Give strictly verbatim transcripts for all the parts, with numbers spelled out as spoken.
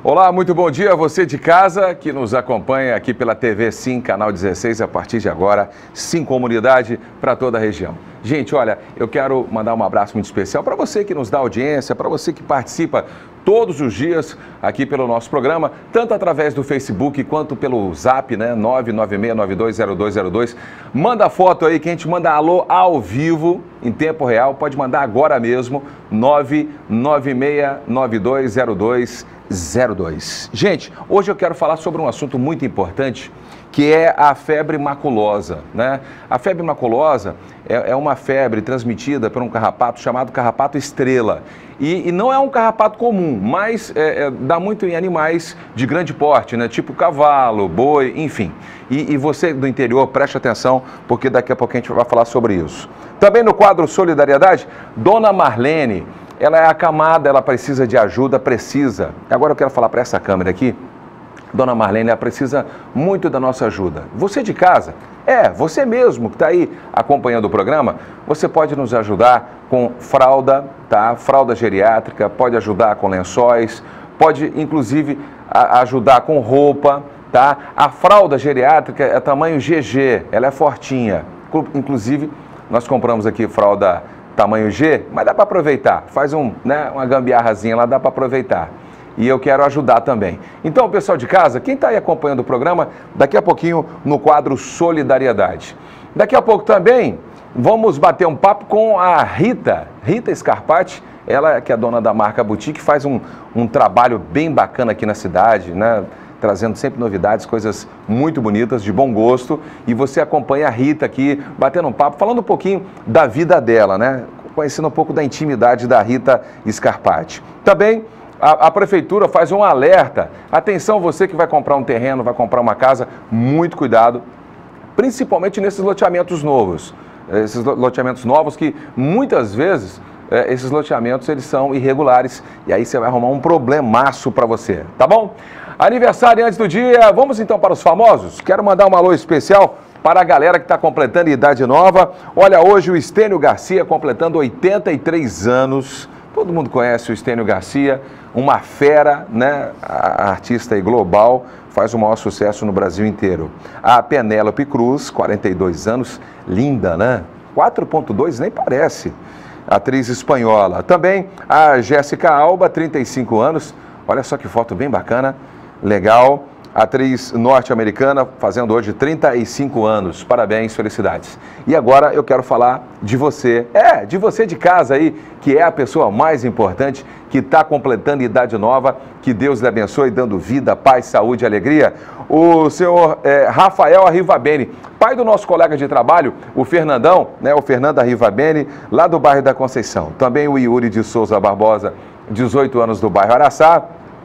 Olá, muito bom dia a você de casa que nos acompanha aqui pela T V Sim, canal dezesseis, a partir de agora, Sim Comunidade para toda a região. Gente, olha, eu quero mandar um abraço muito especial para você que nos dá audiência, para você que participa todos os dias aqui pelo nosso programa, tanto através do Facebook quanto pelo Zap, né, nove nove seis nove dois zero dois zero dois. Manda foto aí que a gente manda alô ao vivo, em tempo real, pode mandar agora mesmo, nove nove seis nove dois zero dois zero dois. Gente, hoje eu quero falar sobre um assunto muito importante, que é a febre maculosa, né? A febre maculosa é, é uma febre transmitida por um carrapato chamado carrapato estrela. E, e não é um carrapato comum, mas é, é, dá muito em animais de grande porte, né? Tipo cavalo, boi, enfim. E, e você do interior, preste atenção, porque daqui a pouco a gente vai falar sobre isso. Também no quadro Solidariedade, Dona Marlene, ela é acamada, ela precisa de ajuda, precisa. Agora eu quero falar para essa câmera aqui. Dona Marlene, ela precisa muito da nossa ajuda. Você de casa, é, você mesmo que está aí acompanhando o programa, você pode nos ajudar com fralda, tá? Fralda geriátrica, pode ajudar com lençóis, pode inclusive a, ajudar com roupa, tá? A fralda geriátrica é tamanho G G, ela é fortinha. Inclusive, nós compramos aqui fralda tamanho G, mas dá para aproveitar. Faz um, né, uma gambiarrazinha lá, dá para aproveitar. E eu quero ajudar também. Então, pessoal de casa, quem está aí acompanhando o programa, daqui a pouquinho no quadro Solidariedade. Daqui a pouco também vamos bater um papo com a Rita, Rita Scarpati, ela que é dona da marca Boutique, faz um, um trabalho bem bacana aqui na cidade, né? Trazendo sempre novidades, coisas muito bonitas, de bom gosto. E você acompanha a Rita aqui, batendo um papo, falando um pouquinho da vida dela, né? Conhecendo um pouco da intimidade da Rita Scarpati. Também a, a prefeitura faz um alerta. Atenção, você que vai comprar um terreno, vai comprar uma casa, muito cuidado, principalmente nesses loteamentos novos. Esses loteamentos novos que muitas vezes é, esses loteamentos eles são irregulares e aí você vai arrumar um problemaço para você, tá bom? Aniversário antes do dia, vamos então para os famosos? Quero mandar um alô especial para a galera que está completando idade nova. Olha, hoje o Estênio Garcia completando oitenta e três anos. Todo mundo conhece o Estênio Garcia, uma fera, né? A artista aí global, faz o maior sucesso no Brasil inteiro. A Penélope Cruz, quarenta e dois anos, linda, né? quatro ponto dois nem parece. Atriz espanhola. Também a Jéssica Alba, trinta e cinco anos. Olha só que foto bem bacana. Legal, atriz norte-americana, fazendo hoje trinta e cinco anos. Parabéns, felicidades. E agora eu quero falar de você, é, de você de casa aí, que é a pessoa mais importante, que está completando idade nova. Que Deus lhe abençoe, dando vida, paz, saúde e alegria. O senhor é, Rafael Arrivabene, pai do nosso colega de trabalho, o Fernandão, né, o Fernando Arrivabene, lá do bairro da Conceição. Também o Yuri de Souza Barbosa, dezoito anos, do bairro Araçá.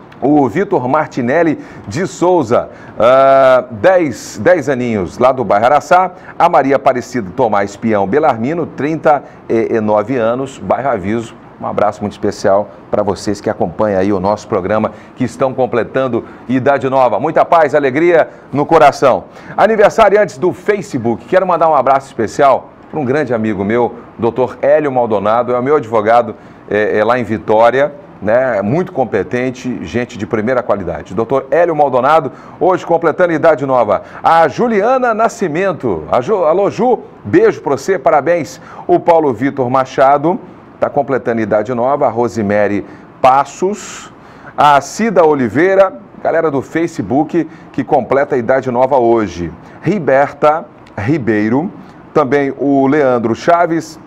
O Vitor Martinelli de Souza, uh, dez, dez aninhos, lá do bairro Araçá. A Maria Aparecida Tomás Pião Belarmino, trinta e nove anos, bairro Aviso. Um abraço muito especial para vocês que acompanham aí o nosso programa, que estão completando idade nova. Muita paz, alegria no coração. Aniversariantes do Facebook, quero mandar um abraço especial para um grande amigo meu, doutor Hélio Maldonado, é o meu advogado é, é, lá em Vitória, né, muito competente, gente de primeira qualidade. doutor Hélio Maldonado, hoje completando idade nova. A Juliana Nascimento, a Ju, alô Ju, beijo para você, parabéns. O Paulo Vitor Machado está completando idade nova. A Rosemary Passos, a Cida Oliveira, galera do Facebook que completa a idade nova hoje. Riberta Ribeiro, também o Leandro Chaves,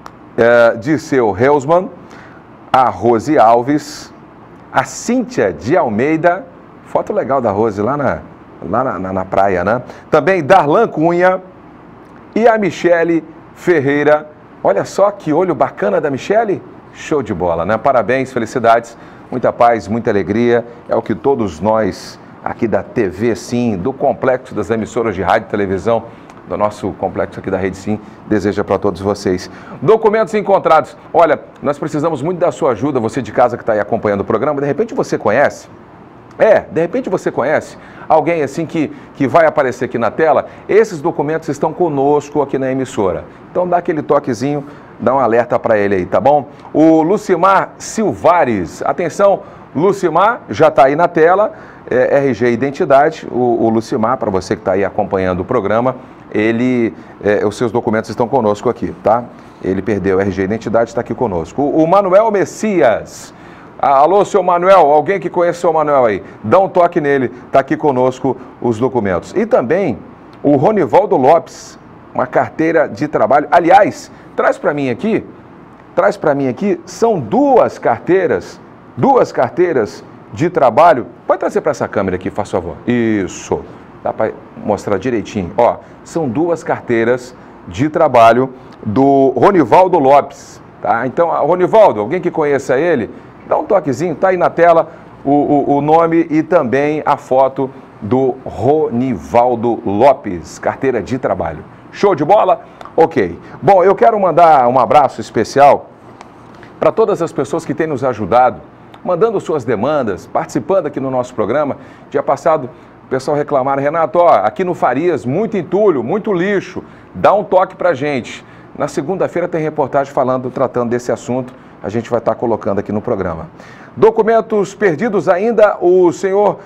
é, Disseu Helsman, a Rose Alves, a Cíntia de Almeida, foto legal da Rose lá na, lá na, na, na praia, né? Também Darlan Cunha e a Michele Ferreira. Olha só que olho bacana da Michele, show de bola, né? Parabéns, felicidades, muita paz, muita alegria, é o que todos nós aqui da T V Sim, do complexo das emissoras de rádio e televisão, do nosso complexo aqui da Rede Sim, deseja para todos vocês. Documentos encontrados. Olha, nós precisamos muito da sua ajuda, você de casa que está aí acompanhando o programa, de repente você conhece, é, de repente você conhece alguém assim que, que vai aparecer aqui na tela. Esses documentos estão conosco aqui na emissora. Então dá aquele toquezinho, dá um alerta para ele aí, tá bom? O Lucimar Silvares, atenção, Lucimar, já está aí na tela, é, R G Identidade, o, o Lucimar, para você que está aí acompanhando o programa, ele, é, os seus documentos estão conosco aqui, tá? Ele perdeu R G Identidade, está aqui conosco. O, o Manuel Messias, alô, seu Manuel, alguém que conhece o seu Manuel aí, dá um toque nele, está aqui conosco os documentos. E também o Ronivaldo Lopes, uma carteira de trabalho, aliás, traz para mim aqui, traz para mim aqui, são duas carteiras, duas carteiras de trabalho, pode trazer para essa câmera aqui, faz favor, isso, dá para mostrar direitinho, ó, são duas carteiras de trabalho do Ronivaldo Lopes, tá? Então, Ronivaldo, alguém que conheça ele, dá um toquezinho, tá aí na tela o, o, o nome e também a foto do Ronivaldo Lopes, carteira de trabalho. Show de bola? Ok. Bom, eu quero mandar um abraço especial para todas as pessoas que têm nos ajudado, mandando suas demandas, participando aqui no nosso programa. Dia passado, o pessoal reclamaram, Renato, ó, aqui no Farias, muito entulho, muito lixo, dá um toque pra gente. Na segunda-feira tem reportagem falando, tratando desse assunto, a gente vai estar colocando aqui no programa. Documentos perdidos ainda, o senhor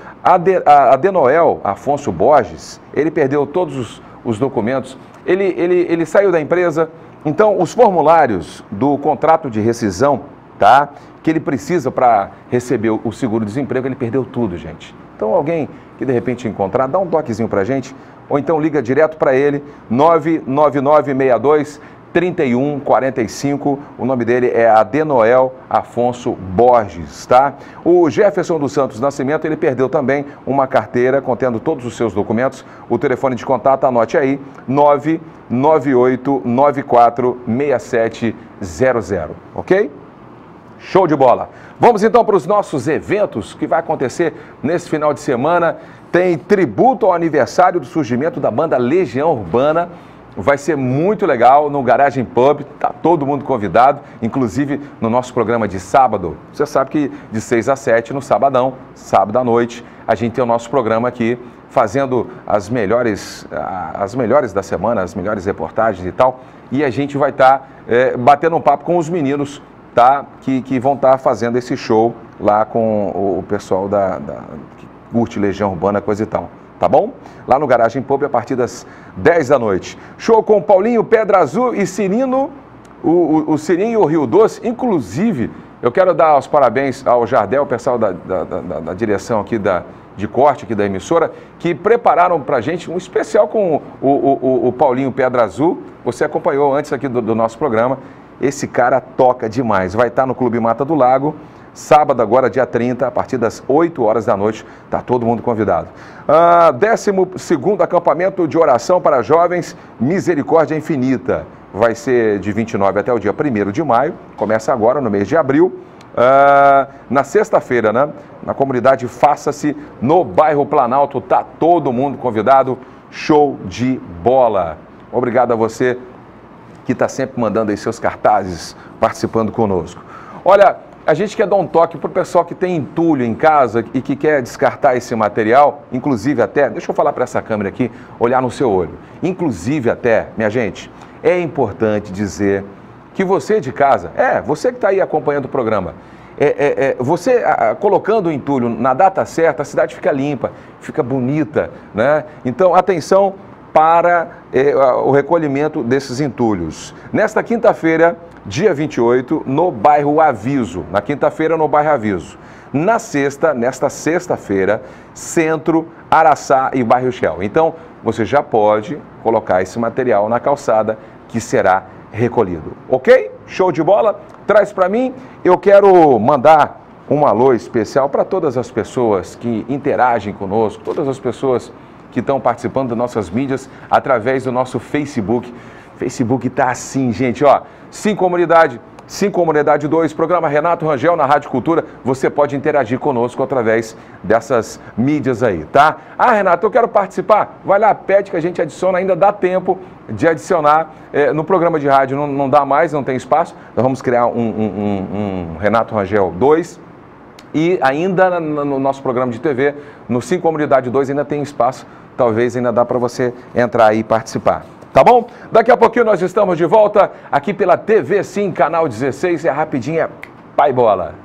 Adenoel Afonso Borges, ele perdeu todos os, os documentos, ele, ele, ele saiu da empresa, então os formulários do contrato de rescisão, tá, que ele precisa para receber o seguro-desemprego, ele perdeu tudo, gente. Então alguém que de repente encontrar, dá um toquezinho para a gente, ou então liga direto para ele, nove nove nove seis dois, três um quatro cinco, o nome dele é Adenoel Afonso Borges, tá? O Jefferson dos Santos Nascimento, ele perdeu também uma carteira contendo todos os seus documentos, o telefone de contato, anote aí, nove nove oito nove quatro seis sete zero zero, ok? Show de bola! Vamos então para os nossos eventos que vai acontecer nesse final de semana. Tem tributo ao aniversário do surgimento da banda Legião Urbana. Vai ser muito legal no Garagem Pub, tá todo mundo convidado, inclusive no nosso programa de sábado. Você sabe que de seis a sete no sabadão, sábado à noite, a gente tem o nosso programa aqui fazendo as melhores, as melhores da semana, as melhores reportagens e tal. E a gente vai estar tá, é, batendo um papo com os meninos, tá? Que, que vão estar tá fazendo esse show lá com o, o pessoal da, da, que curte Legião Urbana, coisa e tal. Tá bom? Lá no Garagem Pub a partir das dez da noite. Show com Paulinho Pedra Azul e Cirino, o, o, o Cirinho e o Rio Doce. Inclusive, eu quero dar os parabéns ao Jardel, o pessoal da, da, da, da direção aqui da, de corte aqui da emissora, que prepararam pra gente um especial com o, o, o, o Paulinho Pedra Azul. Você acompanhou antes aqui do, do nosso programa. Esse cara toca demais. Vai estar no Clube Mata do Lago. Sábado agora, dia trinta, a partir das oito horas da noite, está todo mundo convidado. Ah, décimo segundo acampamento de oração para jovens, Misericórdia Infinita. Vai ser de vinte e nove até o dia primeiro de maio, começa agora no mês de abril. Ah, na sexta-feira, né? Na comunidade Faça-se, no bairro Planalto, está todo mundo convidado. Show de bola. Obrigado a você que está sempre mandando aí seus cartazes, participando conosco. Olha, a gente quer dar um toque para o pessoal que tem entulho em casa e que quer descartar esse material, inclusive até, deixa eu falar para essa câmera aqui, olhar no seu olho. Inclusive até, minha gente, é importante dizer que você de casa, é, você que está aí acompanhando o programa, é, é, é, você a, colocando o entulho na data certa, a cidade fica limpa, fica bonita, né? Então, atenção para eh, o recolhimento desses entulhos. Nesta quinta-feira, dia vinte e oito, no bairro Aviso. Na quinta-feira, no bairro Aviso. Na sexta, nesta sexta-feira, Centro, Araçá e bairro Shell. Então, você já pode colocar esse material na calçada que será recolhido. Ok? Show de bola? Traz para mim. Eu quero mandar um alô especial para todas as pessoas que interagem conosco, todas as pessoas que estão participando das nossas mídias através do nosso Facebook. Facebook tá assim, gente, ó, Sim Comunidade, Sim Comunidade dois, programa Renato Rangel na Rádio Cultura, você pode interagir conosco através dessas mídias aí, tá? Ah, Renato, eu quero participar, vai lá, pede que a gente adiciona, ainda dá tempo de adicionar, é, no programa de rádio não, não dá mais, não tem espaço, nós vamos criar um, um, um, um Renato Rangel dois, e ainda no nosso programa de T V, no Sim Comunidade dois, ainda tem espaço, talvez ainda dá para você entrar aí e participar. Tá bom? Daqui a pouquinho nós estamos de volta aqui pela T V Sim, canal dezesseis, é rapidinha, pai bola.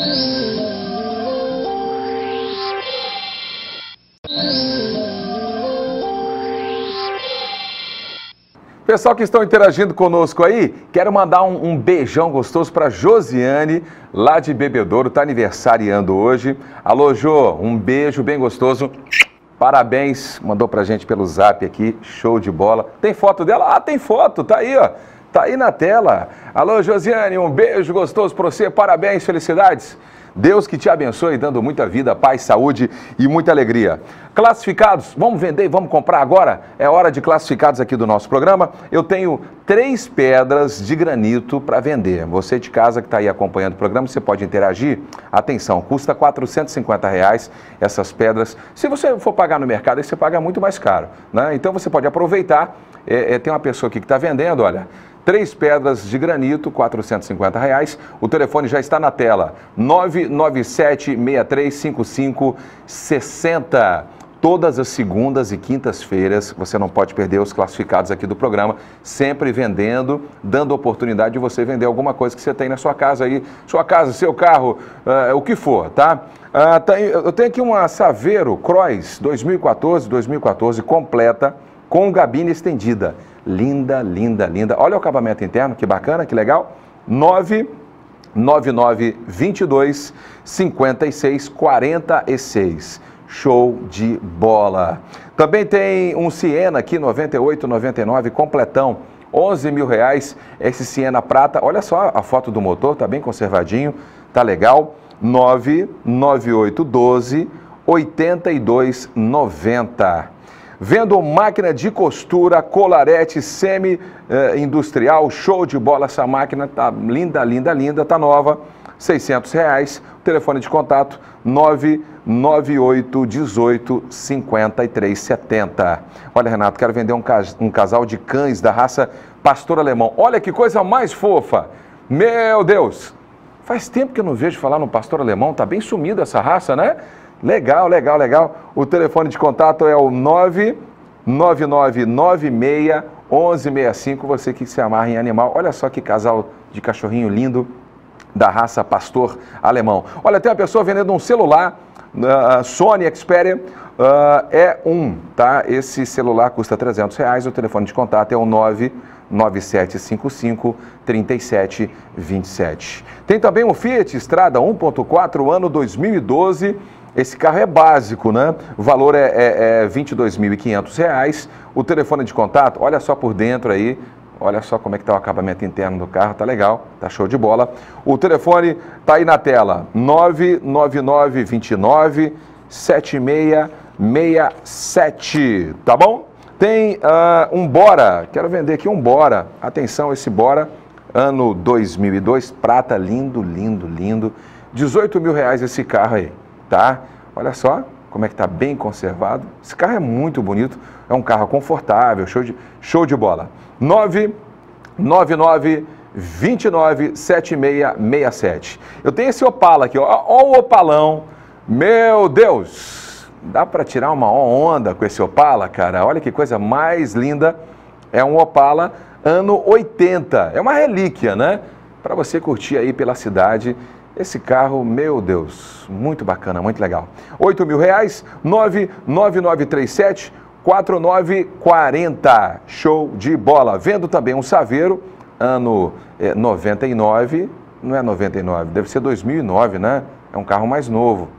Pessoal que estão interagindo conosco aí, quero mandar um, um beijão gostoso para Josiane, lá de Bebedouro, tá aniversariando hoje. Alô, Jô, um beijo bem gostoso. Parabéns, mandou pra gente pelo zap aqui, show de bola. Tem foto dela? Ah, tem foto, tá aí, ó. Tá aí na tela. Alô, Josiane, um beijo gostoso pra você, parabéns, felicidades. Deus que te abençoe, dando muita vida, paz, saúde e muita alegria. Classificados, vamos vender e vamos comprar agora? É hora de classificados aqui do nosso programa. Eu tenho três pedras de granito para vender. Você de casa que está aí acompanhando o programa, você pode interagir. Atenção, custa quatrocentos e cinquenta reais essas pedras. Se você for pagar no mercado, aí você paga muito mais caro, né? Então você pode aproveitar. É, é, tem uma pessoa aqui que está vendendo, olha... Três pedras de granito, quatrocentos e cinquenta reais. O telefone já está na tela, nove nove sete, seis três cinco cinco, seis zero. Todas as segundas e quintas-feiras, você não pode perder os classificados aqui do programa, sempre vendendo, dando oportunidade de você vender alguma coisa que você tem na sua casa aí, sua casa, seu carro, uh, o que for, tá? Uh, tem, eu tenho aqui uma Saveiro Cross dois mil e quatorze, dois mil e quatorze completa, com gabine estendida. Linda, linda, linda. Olha o acabamento interno, que bacana, que legal. nove nove nove, dois dois, cinco seis, quatro seis. Show de bola. Também tem um Siena aqui, noventa e oito, noventa e nove, completão. onze mil reais. Esse Siena prata. Olha só a foto do motor, tá bem conservadinho, tá legal. nove nove oito, doze, oitenta e dois, noventa. Vendo máquina de costura, Colarete semi-industrial, show de bola, essa máquina tá linda, linda, linda, tá nova, seiscentos reais, telefone de contato nove nove oito, dezoito, cinquenta e três, setenta. Olha, Renato, quero vender um, cas um casal de cães da raça Pastor Alemão, olha que coisa mais fofa, meu Deus, faz tempo que eu não vejo falar no Pastor Alemão, tá bem sumido essa raça, né? Legal, legal, legal. O telefone de contato é o nove nove nove nove seis, um um seis cinco. Você que se amarra em animal. Olha só que casal de cachorrinho lindo da raça Pastor Alemão. Olha, tem uma pessoa vendendo um celular, uh, Sony Xperia uh, E um, tá? Esse celular custa trezentos reais. O telefone de contato é o nove nove sete cinco cinco, três sete dois sete. Tem também um Fiat Strada um ponto quatro, ano dois mil e doze. Esse carro é básico, né? O valor é, é, é vinte e dois mil e quinhentos reais. O telefone de contato, olha só por dentro aí. Olha só como é que está o acabamento interno do carro, tá legal, tá show de bola. O telefone tá aí na tela, nove nove nove, dois nove, sete seis seis sete, tá bom? Tem uh, um Bora, quero vender aqui um Bora. Atenção, esse Bora, ano dois mil e dois, prata, lindo, lindo, lindo. dezoito mil reais esse carro aí. Tá? Olha só como é que está bem conservado. Esse carro é muito bonito, é um carro confortável, show de, show de bola. nove nove nove, dois nove, sete seis seis sete. Eu tenho esse Opala aqui, ó, ó o Opalão. Meu Deus, dá para tirar uma onda com esse Opala, cara? Olha que coisa mais linda. É um Opala ano oitenta, é uma relíquia, né? Para você curtir aí pela cidade. Esse carro, meu Deus, muito bacana, muito legal. oito mil reais, nove nove nove três sete, quatro nove quatro zero. Show de bola. Vendo também um Saveiro, ano é, noventa e nove, não é noventa e nove, deve ser dois mil e nove, né? É um carro mais novo.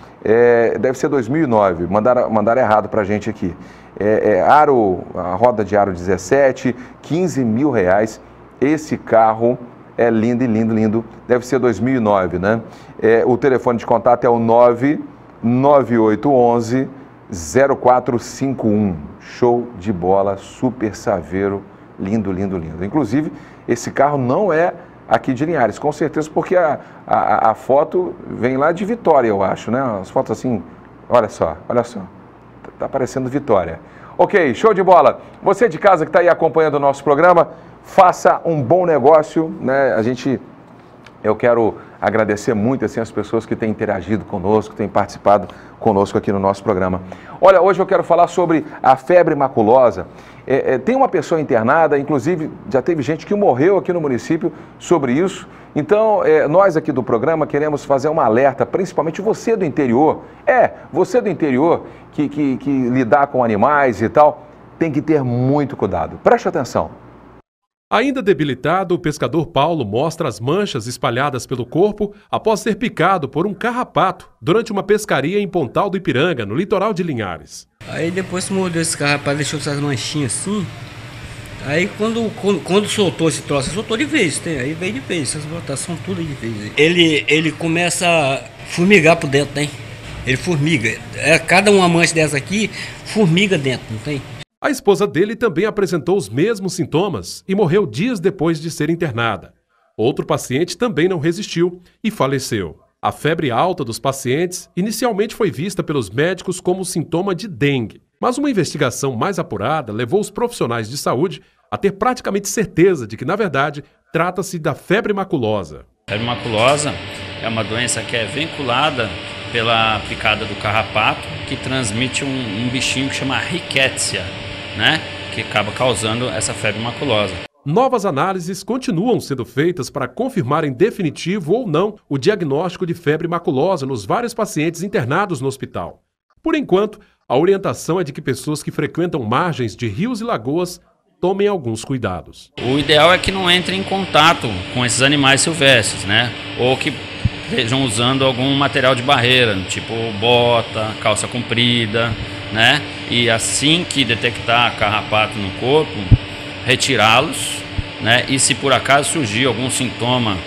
É, deve ser dois mil e nove, mandaram, mandaram errado pra gente aqui. É, é, aro, a roda de aro dezessete, quinze mil reais. Esse carro... é lindo e lindo, lindo. Deve ser dois mil e nove, né? É, o telefone de contato é o nove nove oito um um, zero quatro cinco um. Show de bola, super Saveiro, lindo, lindo, lindo. Inclusive, esse carro não é aqui de Linhares, com certeza, porque a, a, a foto vem lá de Vitória, eu acho, né? As fotos assim, olha só, olha só. Tá, tá parecendo Vitória. Ok, show de bola. Você de casa que está aí acompanhando o nosso programa, faça um bom negócio, né? A gente, eu quero agradecer muito assim as pessoas que têm interagido conosco, que têm participado conosco aqui no nosso programa. Olha, hoje eu quero falar sobre a febre maculosa. É, é, tem uma pessoa internada, inclusive já teve gente que morreu aqui no município sobre isso. Então, é, nós aqui do programa queremos fazer um alerta, principalmente você do interior. É, você do interior que, que, que lidar com animais e tal, tem que ter muito cuidado. Preste atenção. Ainda debilitado, o pescador Paulo mostra as manchas espalhadas pelo corpo após ser picado por um carrapato durante uma pescaria em Pontal do Ipiranga, no litoral de Linhares. Aí depois que mordeu esse carrapato, deixou essas manchinhas assim. Aí quando, quando, quando soltou esse troço, soltou de vez, tem, aí veio de vez, essas botas são tudo de vez. Ele, ele começa a formigar por dentro, tem? Ele formiga. É, cada uma mancha dessa aqui, formiga dentro, não tem? A esposa dele também apresentou os mesmos sintomas e morreu dias depois de ser internada. Outro paciente também não resistiu e faleceu. A febre alta dos pacientes inicialmente foi vista pelos médicos como sintoma de dengue, mas uma investigação mais apurada levou os profissionais de saúde a ter praticamente certeza de que, na verdade, trata-se da febre maculosa. A febre maculosa é uma doença que é vinculada pela picada do carrapato, que transmite um, um bichinho que chama rickettsia, né? Que acaba causando essa febre maculosa. Novas análises continuam sendo feitas para confirmar em definitivo ou não o diagnóstico de febre maculosa nos vários pacientes internados no hospital. Por enquanto, a orientação é de que pessoas que frequentam margens de rios e lagoas tomem alguns cuidados. O ideal é que não entrem em contato com esses animais silvestres, né? Ou que estejam usando algum material de barreira, tipo bota, calça comprida, né? E assim que detectar carrapato no corpo, retirá-los, né? E se por acaso surgir algum sintoma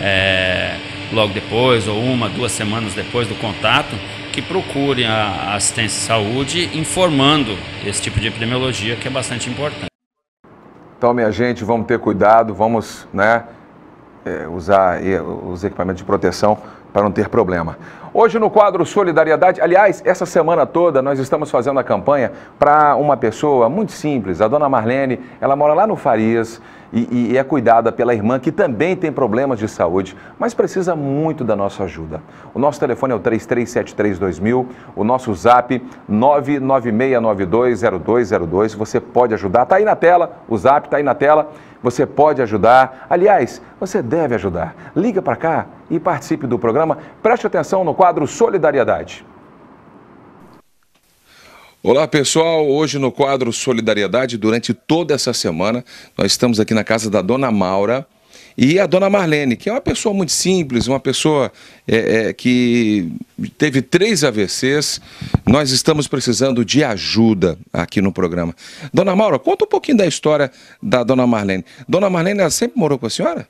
é, logo depois, ou uma, duas semanas depois do contato, que procurem a assistência de saúde informando esse tipo de epidemiologia, que é bastante importante. Então, minha gente, vamos ter cuidado, vamos, né, é, usar os equipamentos de proteção para não ter problema. Hoje no quadro Solidariedade, aliás, essa semana toda nós estamos fazendo a campanha para uma pessoa muito simples, a dona Marlene. Ela mora lá no Farias e, e é cuidada pela irmã que também tem problemas de saúde, mas precisa muito da nossa ajuda. O nosso telefone é o três três sete três dois mil, o nosso zap nove nove seis nove dois zero dois zero dois. Você pode ajudar, está aí na tela, o zap está aí na tela. Você pode ajudar, aliás, você deve ajudar. Liga para cá e participe do programa. Preste atenção no quadro Solidariedade. Olá pessoal, hoje no quadro Solidariedade, durante toda essa semana, nós estamos aqui na casa da dona Maura e a dona Marlene, que é uma pessoa muito simples, uma pessoa é, é, que teve três A V Cs. Nós estamos precisando de ajuda aqui no programa. Dona Maura, conta um pouquinho da história da dona Marlene. Dona Marlene, ela sempre morou com a senhora?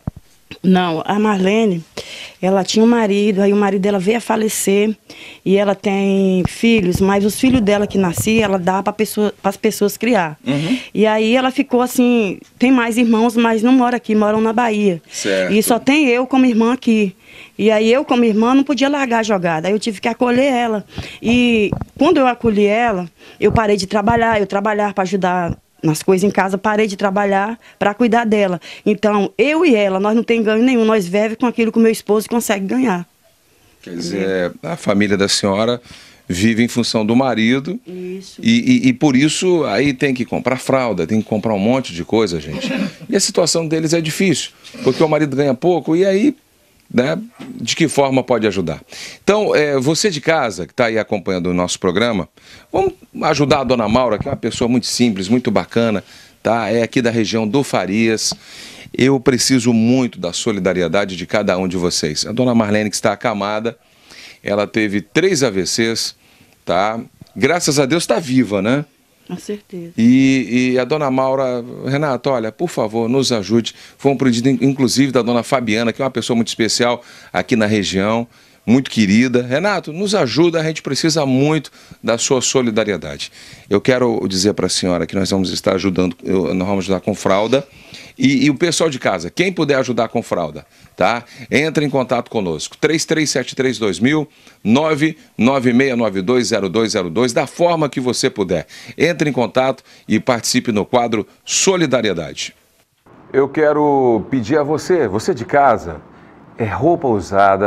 Não, a Marlene, ela tinha um marido, aí o marido dela veio a falecer e ela tem filhos, mas os filhos dela que nasciam, ela dá para pessoa, as pessoas criar. Uhum. E aí ela ficou assim, tem mais irmãos, mas não moram aqui, moram na Bahia. Certo. E só tem eu como irmã aqui. E aí eu como irmã não podia largar a jogada, aí eu tive que acolher ela. E quando eu acolhi ela, eu parei de trabalhar, eu trabalhar para ajudar nas coisas em casa, parei de trabalhar para cuidar dela. Então, eu e ela, nós não temos ganho nenhum, nós vivemos com aquilo que o meu esposo consegue ganhar. Quer dizer, a família da senhora vive em função do marido. Isso. E, e, e por isso aí tem que comprar fralda, tem que comprar um monte de coisa, gente. E a situação deles é difícil, porque o marido ganha pouco e aí, né, de que forma pode ajudar? Então, é, você de casa que está aí acompanhando o nosso programa, vamos ajudar a dona Maura, que é uma pessoa muito simples, muito bacana, tá? É aqui da região do Farias. Eu preciso muito da solidariedade de cada um de vocês. A dona Marlene, que está acamada, ela teve três A V Cs, tá? Graças a Deus está viva, né? Com certeza. E, e a dona Maura, Renato, olha, por favor, nos ajude. Foi um pedido, inclusive, da dona Fabiana, que é uma pessoa muito especial aqui na região, muito querida. Renato, nos ajuda, a gente precisa muito da sua solidariedade. Eu quero dizer para a senhora que nós vamos estar ajudando, nós vamos ajudar com fralda. E, e o pessoal de casa, quem puder ajudar com fralda, tá? Entra em contato conosco, três três sete três dois mil, nove nove seis nove dois zero dois zero dois, da forma que você puder. Entre em contato e participe no quadro Solidariedade. Eu quero pedir a você, você de casa, é roupa usada,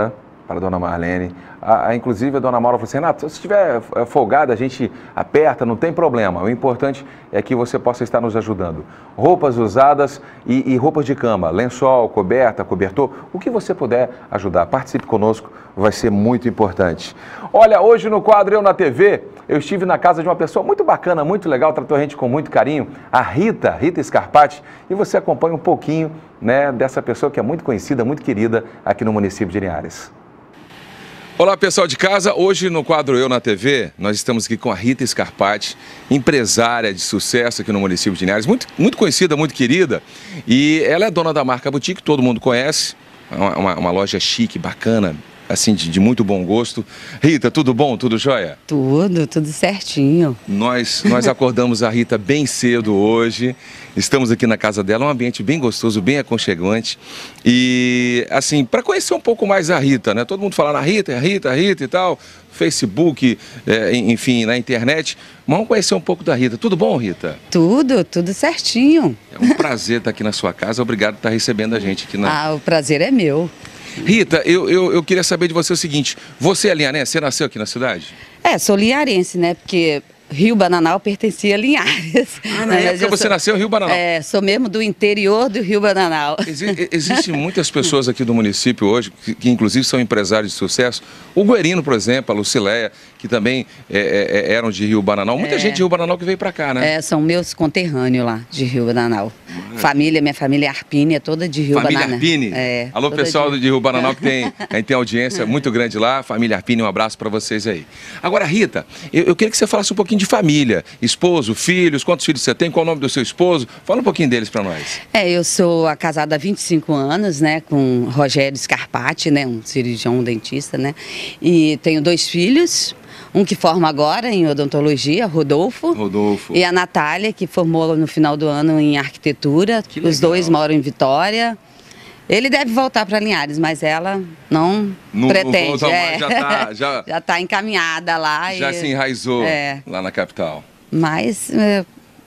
para a dona Marlene. A, a, inclusive, a dona Maura falou assim, Renato, se estiver folgada, a gente aperta, não tem problema. O importante é que você possa estar nos ajudando. Roupas usadas e, e roupas de cama, lençol, coberta, cobertor, o que você puder ajudar. Participe conosco, vai ser muito importante. Olha, hoje no quadro Eu na T V, eu estive na casa de uma pessoa muito bacana, muito legal, tratou a gente com muito carinho, a Rita, Rita Scarpati, e você acompanha um pouquinho, né, dessa pessoa que é muito conhecida, muito querida aqui no município de Linhares. Olá, pessoal de casa. Hoje no quadro Eu na T V, nós estamos aqui com a Rita Scarpati, empresária de sucesso aqui no município de Linhares, muito, muito conhecida, muito querida, e ela é dona da marca Boutique, todo mundo conhece, uma, uma, uma loja chique, bacana, assim, de, de muito bom gosto. Rita, tudo bom? Tudo jóia? Tudo, tudo certinho. Nós, nós acordamos a Rita bem cedo hoje, estamos aqui na casa dela, um ambiente bem gostoso, bem aconchegante. E, assim, para conhecer um pouco mais a Rita, né? Todo mundo fala na Rita, a Rita, a Rita e tal, Facebook, é, enfim, na internet. Mas vamos conhecer um pouco da Rita. Tudo bom, Rita? Tudo, tudo certinho. É um prazer estar aqui na sua casa, obrigado por estar recebendo a gente aqui na... Ah, o prazer é meu. Rita, eu, eu, eu queria saber de você o seguinte, você é linharense? Você nasceu aqui na cidade? É, sou linharense, né? Porque Rio Bananal pertencia a Linhares. Ah, na época você sou, nasceu em Rio Bananal? É, sou mesmo do interior do Rio Bananal. Exi Existem muitas pessoas aqui do município hoje, que, que inclusive são empresários de sucesso. O Guerino, por exemplo, a Lucileia, que também é, é, eram de Rio Bananal. Muita é. gente de Rio Bananal que veio pra cá, né? É, são meus conterrâneos lá, de Rio Bananal. Ah. Família, minha família Arpine é toda de Rio família Bananal. Arpine? É. Alô, pessoal de... de Rio Bananal, que tem, a gente tem audiência muito grande lá. Família Arpine, um abraço pra vocês aí. Agora, Rita, eu, eu queria que você falasse um pouquinho de família. Esposo, filhos, quantos filhos você tem? Qual o nome do seu esposo? Fala um pouquinho deles pra nós. É, eu sou casada há vinte e cinco anos, né, com Rogério Scarpati, né, um cirurgião, um dentista, né, e tenho dois filhos, um que forma agora em odontologia, Rodolfo, Rodolfo, e a Natália, que formou no final do ano em arquitetura. Que Os legal. dois moram em Vitória. Ele deve voltar para Linhares, mas ela não, não pretende. Não é. já está já, já tá encaminhada lá. Já e, se enraizou é. lá na capital. Mas é,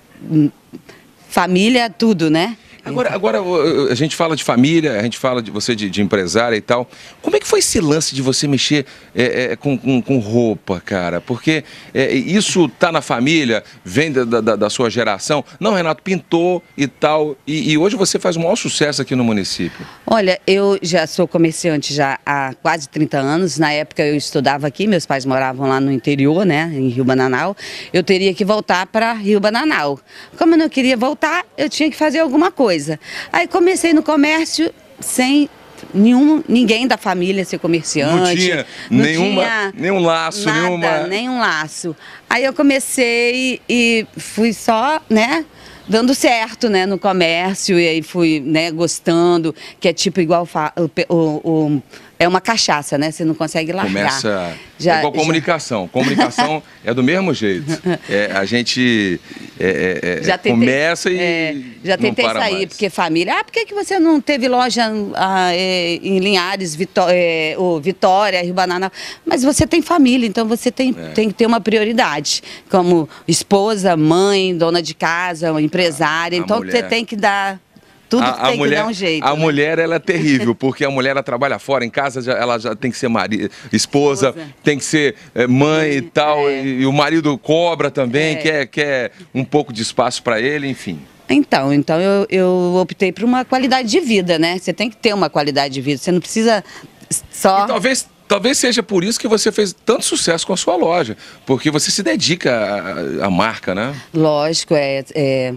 família, tudo, né? Agora, agora a gente fala de família, a gente fala de você de, de empresária e tal. Como é que foi esse lance de você mexer é, é, com, com, com roupa, cara? Porque é, isso tá na família, vem da, da, da sua geração. Não, Renato, pintou e tal. E, e hoje você faz o maior sucesso aqui no município. Olha, eu já sou comerciante já há quase trinta anos. Na época eu estudava aqui, meus pais moravam lá no interior, né, em Rio Bananal. Eu teria que voltar para Rio Bananal. Como eu não queria voltar, eu tinha que fazer alguma coisa. Aí comecei no comércio sem nenhum, ninguém da família ser comerciante. Não tinha, não nenhuma, tinha nenhum laço, nada, nenhuma... nenhum laço. Aí eu comecei e fui só, né, dando certo, né, no comércio, e aí fui, né, gostando, que é tipo igual o, o, o é uma cachaça, né? Você não consegue largar. Começa... Já, é igual comunicação. Já... Comunicação é do mesmo jeito. É, a gente é, é, já tentei, começa e é, já tentei não para sair, mais. Porque família... Ah, por que, que você não teve loja ah, é, em Linhares, Vitó é, ou Vitória, Rio Bananal? Mas você tem família, então você tem, é. tem que ter uma prioridade. Como esposa, mãe, dona de casa, empresária. A, a então mulher... você tem que dar... Tudo a, que tem a mulher, que dar um jeito. A né? mulher, ela é terrível, porque a mulher, ela trabalha fora, em casa, já, ela já tem que ser marido, esposa, esposa, tem que ser é, mãe e tal, é. e, e o marido cobra também, é. quer, quer um pouco de espaço para ele, enfim. Então, então eu, eu optei por uma qualidade de vida, né? Você tem que ter uma qualidade de vida, você não precisa só... E talvez... Talvez seja por isso que você fez tanto sucesso com a sua loja, porque você se dedica à, à marca, né? Lógico, é, é,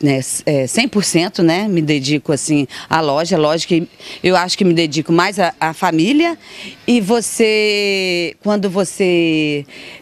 é cem por cento, né? Me dedico assim à loja, lógico que eu acho que me dedico mais à, à família. E você, quando você...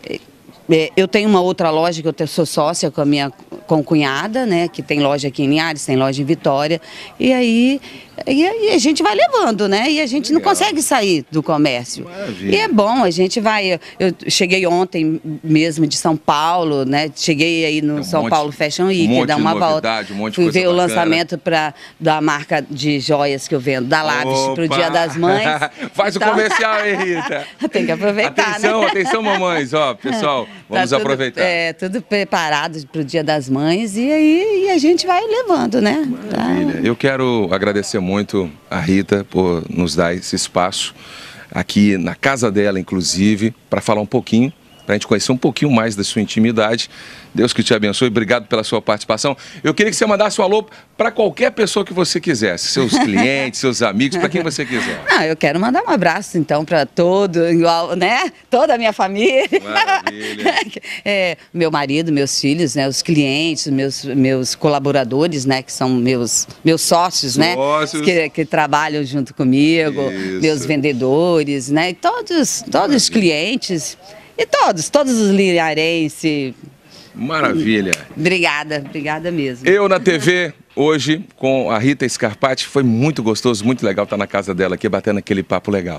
É, eu tenho uma outra loja que eu sou sócia com a minha concunhada, né? Que tem loja aqui em Linhares, tem loja em Vitória. E aí, e aí a gente vai levando, né? E a gente Legal. Não consegue sair do comércio. Maravilha. E é bom, a gente vai... Eu, eu cheguei ontem mesmo de São Paulo, né? Cheguei aí no um São monte, Paulo Fashion Week, um dar uma volta. Um monte de Fui ver bacana. O lançamento pra, da marca de joias que eu vendo, da Labs, pro Dia das Mães. Faz então... o comercial aí, Rita. Tem que aproveitar, atenção, né? Atenção, mamães, ó, pessoal. Vamos tá tudo, aproveitar. É, tudo preparado para o Dia das Mães e aí e a gente vai levando, né? Maravilha. Tá. Eu quero agradecer muito a Rita por nos dar esse espaço. aqui na casa dela, inclusive, para falar um pouquinho, para a gente conhecer um pouquinho mais da sua intimidade. Deus que te abençoe, obrigado pela sua participação. Eu queria que você mandasse um alô para qualquer pessoa que você quisesse, seus clientes, seus amigos, para quem você quiser. Ah, eu quero mandar um abraço, então, para todo, igual, né? Toda a minha família. Maravilha. É, meu marido, meus filhos, né? Os clientes, meus, meus colaboradores, né? Que são meus, meus sócios, Sócios. né? Que, que trabalham junto comigo, Isso. meus vendedores, né? E todos, todos os clientes, e todos, todos os linharenses. Maravilha. Obrigada, obrigada mesmo. Eu na T V hoje com a Rita Scarpati, foi muito gostoso, muito legal estar na casa dela aqui, batendo aquele papo legal.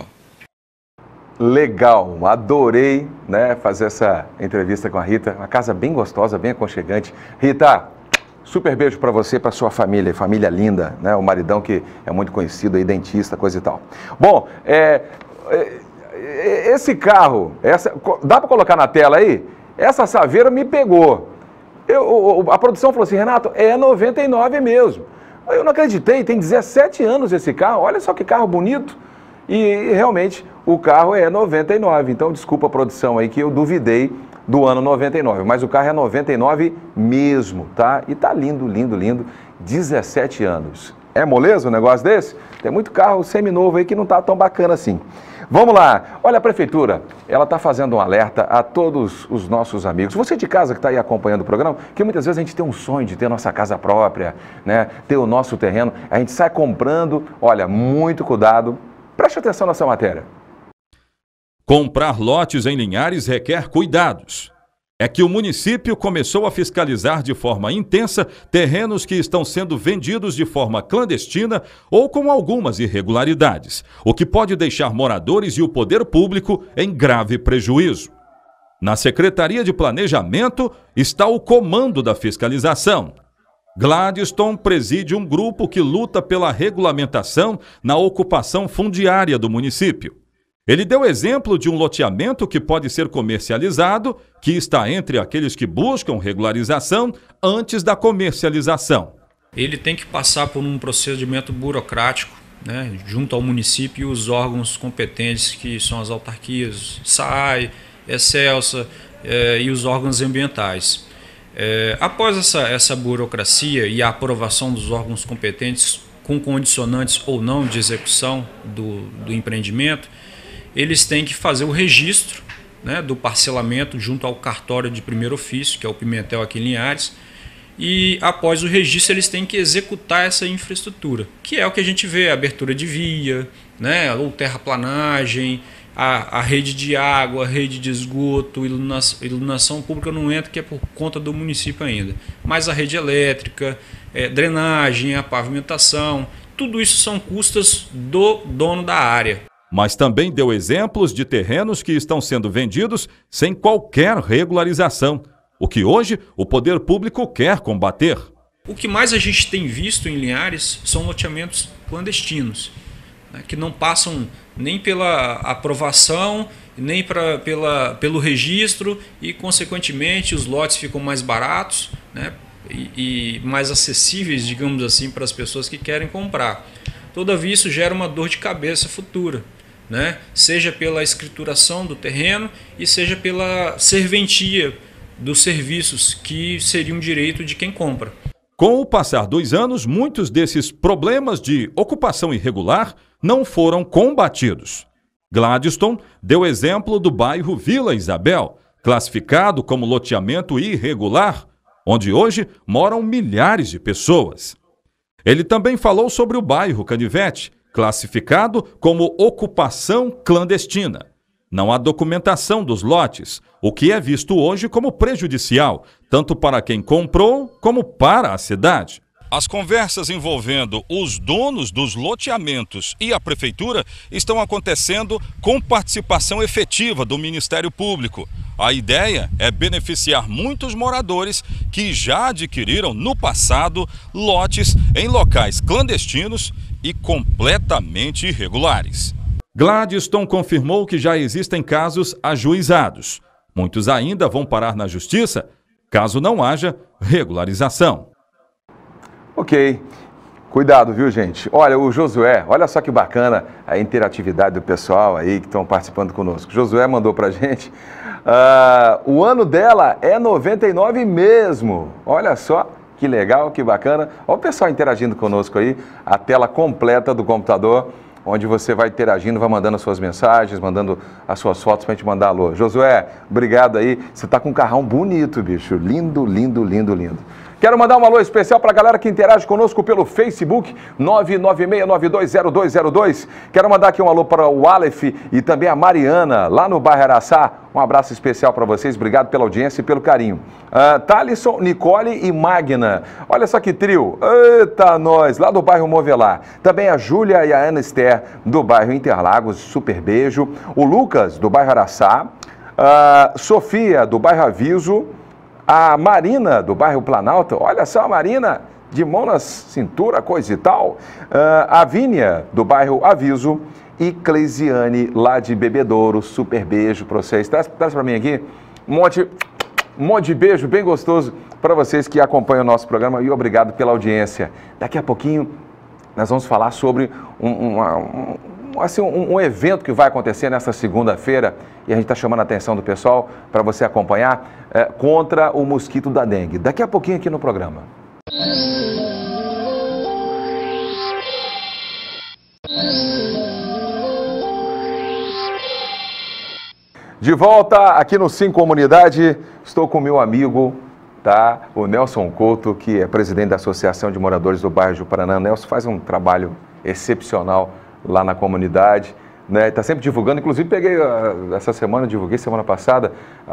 Legal, adorei, né, fazer essa entrevista com a Rita, uma casa bem gostosa, bem aconchegante. Rita, super beijo para você, para sua família, família linda, né, o maridão que é muito conhecido aí, dentista, coisa e tal. Bom, é, é, esse carro, essa, dá para colocar na tela aí? Essa Saveiro me pegou. Eu, a produção falou assim, Renato, é noventa e nove mesmo. Eu não acreditei, tem dezessete anos esse carro, olha só que carro bonito. E realmente o carro é noventa e nove, então desculpa a produção aí que eu duvidei do ano noventa e nove, mas o carro é noventa e nove mesmo, tá? E tá lindo, lindo, lindo, dezessete anos. É moleza um negócio desse? Tem muito carro seminovo aí que não tá tão bacana assim. Vamos lá, olha a prefeitura, ela está fazendo um alerta a todos os nossos amigos. Você de casa que está aí acompanhando o programa, que muitas vezes a gente tem um sonho de ter nossa casa própria, né? Ter o nosso terreno, a gente sai comprando, olha, muito cuidado, preste atenção nessa matéria. Comprar lotes em Linhares requer cuidados. É que o município começou a fiscalizar de forma intensa terrenos que estão sendo vendidos de forma clandestina ou com algumas irregularidades, o que pode deixar moradores e o poder público em grave prejuízo. Na Secretaria de Planejamento está o comando da fiscalização. Gladstone preside um grupo que luta pela regulamentação na ocupação fundiária do município. Ele deu exemplo de um loteamento que pode ser comercializado, que está entre aqueles que buscam regularização antes da comercialização. Ele tem que passar por um procedimento burocrático, né, junto ao município e os órgãos competentes, que são as autarquias, S A I, Excelsa eh, e os órgãos ambientais. Eh, após essa, essa burocracia e a aprovação dos órgãos competentes, com condicionantes ou não de execução do, do empreendimento, eles têm que fazer o registro, né, do parcelamento junto ao cartório de primeiro ofício, que é o Pimentel aqui em Linhares, e após o registro eles têm que executar essa infraestrutura, que é o que a gente vê, a abertura de via, né, ou terraplanagem, a, a rede de água, a rede de esgoto, iluminação, iluminação pública não entra, que é por conta do município ainda, mas a rede elétrica, é, drenagem, a pavimentação, tudo isso são custas do dono da área. Mas também deu exemplos de terrenos que estão sendo vendidos sem qualquer regularização, o que hoje o poder público quer combater. O que mais a gente tem visto em Linhares são loteamentos clandestinos, né, que não passam nem pela aprovação, nem pra, pela, pelo registro e, consequentemente, os lotes ficam mais baratos, né, e, e mais acessíveis, digamos assim, para as pessoas que querem comprar. Todavia, isso gera uma dor de cabeça futura, né? Seja pela escrituração do terreno e seja pela serventia dos serviços, que seria um direito de quem compra. Com o passar dos anos, muitos desses problemas de ocupação irregular não foram combatidos. Gladstone deu exemplo do bairro Vila Isabel, classificado como loteamento irregular, onde hoje moram milhares de pessoas. Ele também falou sobre o bairro Canivete, classificado como ocupação clandestina. Não há documentação dos lotes, o que é visto hoje como prejudicial, tanto para quem comprou como para a cidade. As conversas envolvendo os donos dos loteamentos e a prefeitura estão acontecendo com participação efetiva do Ministério Público. A ideia é beneficiar muitos moradores que já adquiriram no passado lotes em locais clandestinos e completamente irregulares. Gladstone confirmou que já existem casos ajuizados. Muitos ainda vão parar na justiça, caso não haja regularização. Ok. Cuidado, viu, gente? Olha, o Josué, olha só que bacana a interatividade do pessoal aí que estão participando conosco. O Josué mandou pra gente, uh, o ano dela é noventa e nove mesmo. Olha só que legal, que bacana. Olha o pessoal interagindo conosco aí, a tela completa do computador, onde você vai interagindo, vai mandando as suas mensagens, mandando as suas fotos pra gente mandar alô. Josué, obrigado aí. Você tá com um carrão bonito, bicho. Lindo, lindo, lindo, lindo. Quero mandar um alô especial para a galera que interage conosco pelo Facebook, nove nove seis nove dois zero dois zero dois. Quero mandar aqui um alô para o Aleph e também a Mariana, lá no bairro Araçá. Um abraço especial para vocês, obrigado pela audiência e pelo carinho. Uh, Thalisson, Nicole e Magna. Olha só que trio. Eita, nós, lá do bairro Movelar. Também a Júlia e a Ana Esther, do bairro Interlagos, super beijo. O Lucas, do bairro Araçá. Uh, Sofia, do bairro Aviso. A Marina, do bairro Planalto, olha só a Marina, de mão na cintura, coisa e tal. Uh, a Vínia, do bairro Aviso. E Cleisiane, lá de Bebedouro, super beijo para vocês. Traz, traz para mim aqui um monte, um monte de beijo bem gostoso para vocês que acompanham o nosso programa e obrigado pela audiência. Daqui a pouquinho nós vamos falar sobre um, uma, um, assim, um, um evento que vai acontecer nesta segunda-feira e a gente está chamando a atenção do pessoal para você acompanhar é, contra o mosquito da dengue. Daqui a pouquinho aqui no programa. De volta aqui no Sim Comunidade, estou com o meu amigo, tá? O Nelson Couto, que é presidente da Associação de Moradores do Bairro Ji-Paraná. Nelson faz um trabalho excepcional lá na comunidade, né? Está sempre divulgando, inclusive peguei essa semana, divulguei semana passada,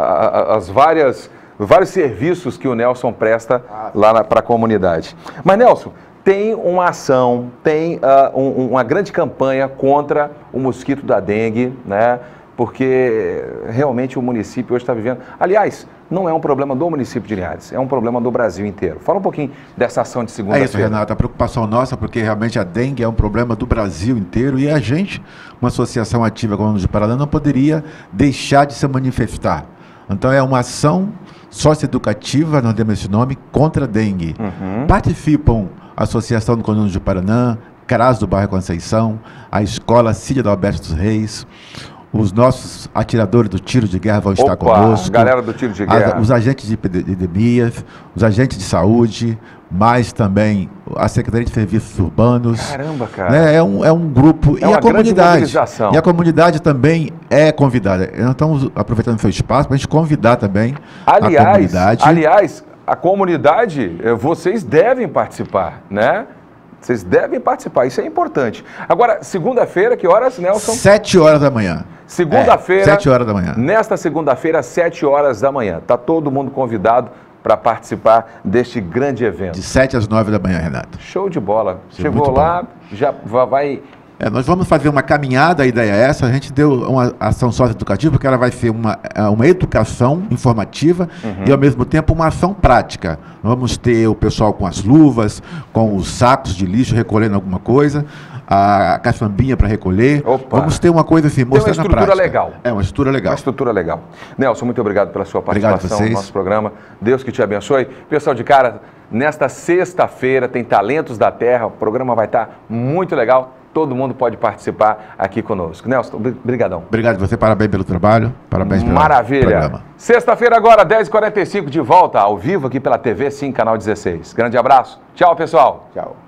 as várias, vários serviços que o Nelson presta lá para a comunidade. Mas, Nelson, tem uma ação, tem uh, um, uma grande campanha contra o mosquito da dengue, né? Porque realmente o município hoje está vivendo... Aliás, não é um problema do município de Linhares, é um problema do Brasil inteiro. Fala um pouquinho dessa ação de segunda-feira. É isso, Renato, a preocupação nossa, porque realmente a dengue é um problema do Brasil inteiro e a gente, uma associação ativa como a de Paraná, não poderia deixar de se manifestar. Então é uma ação socioeducativa, nós demos esse nome, contra a dengue. Uhum. Participam a Associação do Condomínio de Paraná, CRAS do bairro Conceição, a Escola Cília do Alberto dos Reis. Os nossos atiradores do tiro de guerra vão Opa, estar conosco. Galera do tiro de guerra. As, os agentes de epidemias, os agentes de saúde, mas também a Secretaria de Serviços Urbanos. Caramba, cara. Né? É, um, é um grupo. É e uma a comunidade. mobilização. E a comunidade também é convidada. Nós estamos aproveitando o seu espaço para a gente convidar também aliás, a comunidade. Aliás, a comunidade, vocês devem participar, né? Vocês devem participar, isso é importante. Agora, segunda-feira, que horas, Nelson? Sete horas da manhã. Segunda-feira. É, sete horas da manhã. Nesta segunda-feira, sete horas da manhã. Está todo mundo convidado para participar deste grande evento. De sete às nove da manhã, Renato. Show de bola. Isso Chegou é lá, bom. já vai... É, nós vamos fazer uma caminhada, a ideia é essa, a gente deu uma ação socioeducativa, porque ela vai ser uma, uma educação informativa uhum. e, ao mesmo tempo, uma ação prática. Vamos ter o pessoal com as luvas, com os sacos de lixo recolhendo alguma coisa, a caçambinha para recolher. Opa. Vamos ter uma coisa assim, mostrando na prática. Uma estrutura legal. É, uma estrutura legal. Uma estrutura legal. Nelson, muito obrigado pela sua participação no nosso programa. Deus que te abençoe. Pessoal de cara, nesta sexta-feira tem Talentos da Terra, o programa vai estar muito legal. Todo mundo pode participar aqui conosco. Nelson, brigadão. Obrigado você, parabéns pelo trabalho, parabéns pelo Maravilha. programa. Sexta-feira agora, dez e quarenta e cinco, de volta ao vivo aqui pela T V Sim, canal dezesseis. Grande abraço. Tchau, pessoal. Tchau.